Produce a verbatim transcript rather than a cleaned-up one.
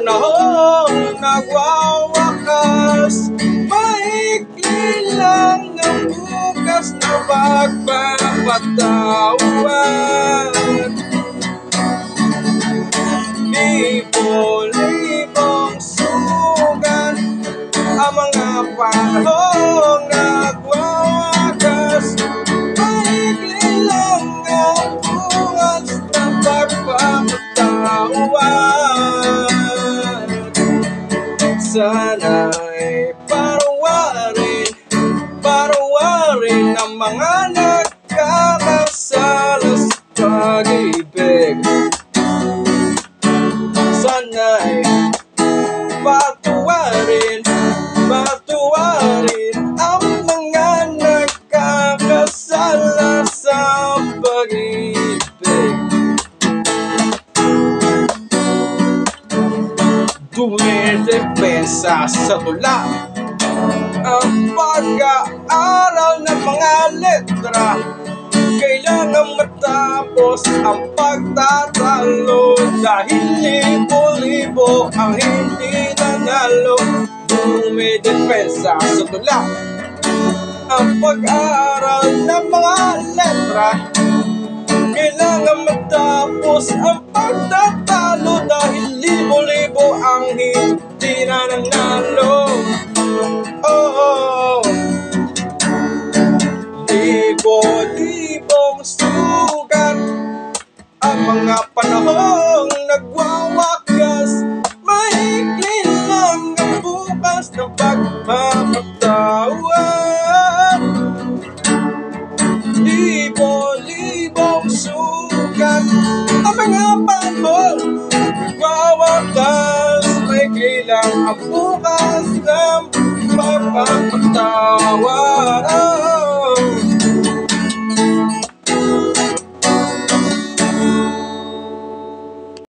panahong nagwawakas, maikli lang ang bukas na pagpapatawad. Libo-libong sugat ang mga panahong nagwawakas, maikli lang ang bukas na pagpapatawad. Sana'y parawarin, parawarin ang mga nagkakasala sa pag-ibig. Sana'y patuwarin, patuwarin ang mga nagkakasala sa pag-ibig. Dumidepensa sa tula ang pag-aaral ng mga letra. Kailangan matapos ang pagtatalo, dahil libo-libo ang hindi nanalo. Dumidepensa sa tula ang pag-aaral ng mga letra. Kailangan matapos ang pagtatalo, dahil libo-libo ang hindi na nanalo. Oh, oh. Libo-libong sugat ang mga panahong nagwawakas, maikli lang ang bukas ng pagpapatawad. Libo-libong sugat ang mga panahong nagwawakas, maikli lang ang bukas ng pagpapatawad.